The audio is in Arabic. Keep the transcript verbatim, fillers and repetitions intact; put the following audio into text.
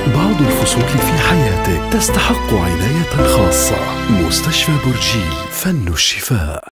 بعض الفصول في حياتك تستحق عناية خاصة. مستشفى برجيل، فن الشفاء.